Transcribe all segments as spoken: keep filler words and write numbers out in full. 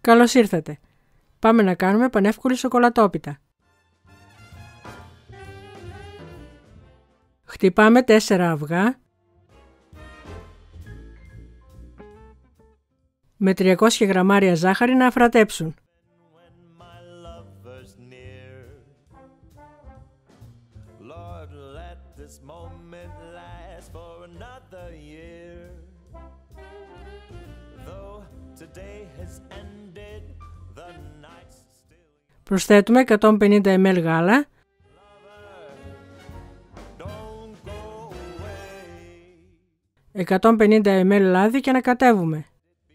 Καλώς ήρθατε. Πάμε να κάνουμε πανεύκολη σοκολατόπιτα. Χτυπάμε τέσσερα αυγά με τριακόσια γραμμάρια ζάχαρη να αφρατέψουν. Προσθέτουμε εκατόν πενήντα μιλιλίτρα γάλα, εκατόν πενήντα μιλιλίτρα λάδι και ανακατεύουμε.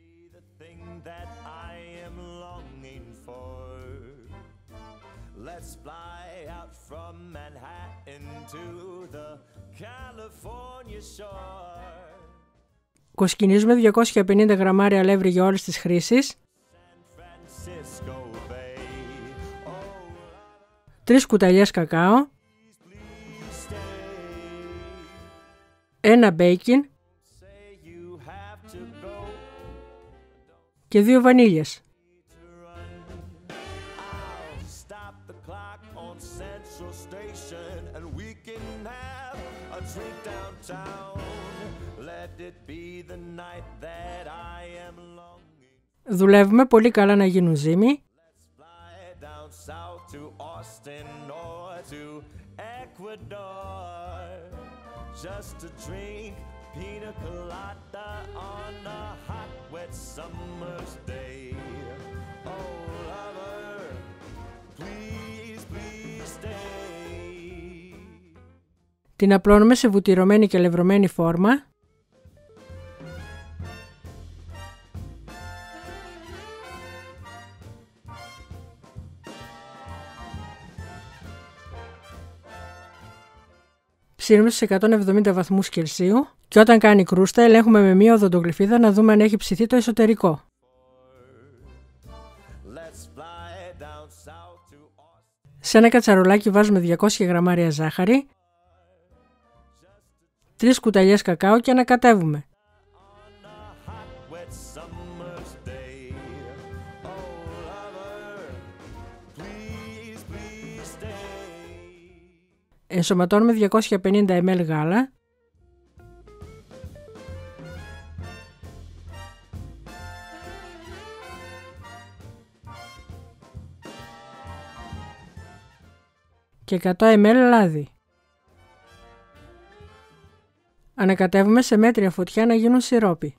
Κοσκινίζουμε διακόσια πενήντα γραμμάρια αλεύρι για όλες τις χρήσεις, τρεις κουταλιές κακάο, ένα μπέικιν και δύο βανίλιες. Δουλεύουμε πολύ καλά να γίνουν ζύμη. Την απλώνουμε σε βουτυρωμένη και λευρωμένη φόρμα. Ψήνουμε στους εκατόν εβδομήντα βαθμούς Κελσίου και όταν κάνει κρούστα ελέγχουμε με μία οδοντογλυφίδα να δούμε αν έχει ψηθεί το εσωτερικό. Σε ένα κατσαρολάκι βάζουμε διακόσια γραμμάρια ζάχαρη, τρεις κουταλιές κακάο και ανακατεύουμε. Ενσωματώνουμε διακόσια πενήντα μιλιλίτρα γάλα, και εκατό μιλιλίτρα λάδι. Ανακατεύουμε σε μέτρια φωτιά να γίνουν σιρόπι.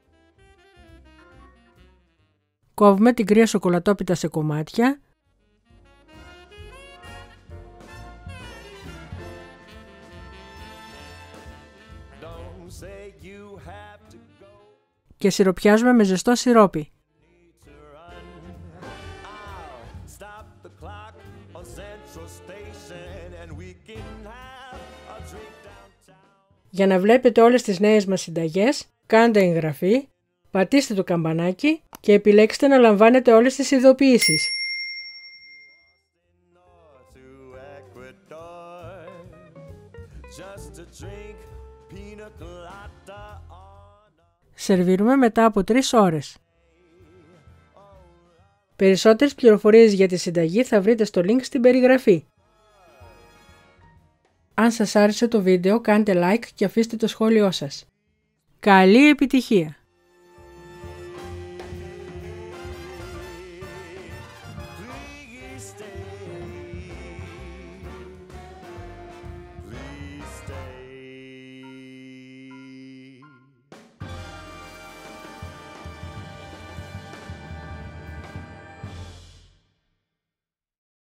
Κόβουμε την κρύα σοκολατόπιτα σε κομμάτια και σιροπιάζουμε με ζεστό σιρόπι. Για να βλέπετε όλες τις νέες μας συνταγές, κάντε εγγραφή, πατήστε το καμπανάκι και επιλέξτε να λαμβάνετε όλες τις ειδοποιήσεις. Σερβίρουμε μετά από τρεις ώρες. Περισσότερες πληροφορίες για τη συνταγή θα βρείτε στο link στην περιγραφή. Αν σας άρεσε το βίντεο, κάντε like και αφήστε το σχόλιο σας. Καλή επιτυχία! Stay.